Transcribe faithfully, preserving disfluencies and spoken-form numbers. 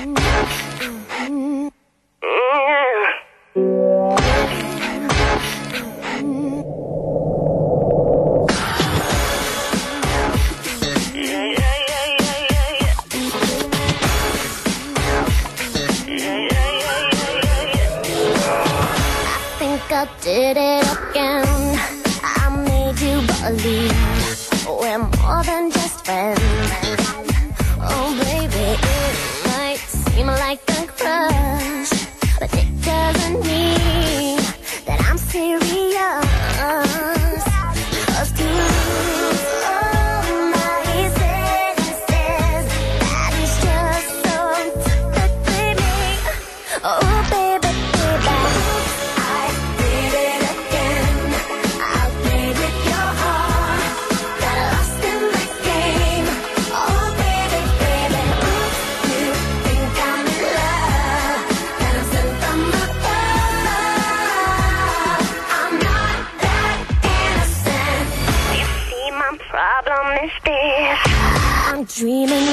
I did it again. I made you believe we're more than just friends. Oh baby, it might seem like a crush, but it doesn't mean that I'm serious. 'Cause to lose all my senses, that is just so typically me. Oh baby, baby, I did it again. I played with your heart, got lost in the game. Oh baby, baby, oops, you think I'm in love, dancing from above. I'm not that innocent. You see, my problem is this: I'm dreaming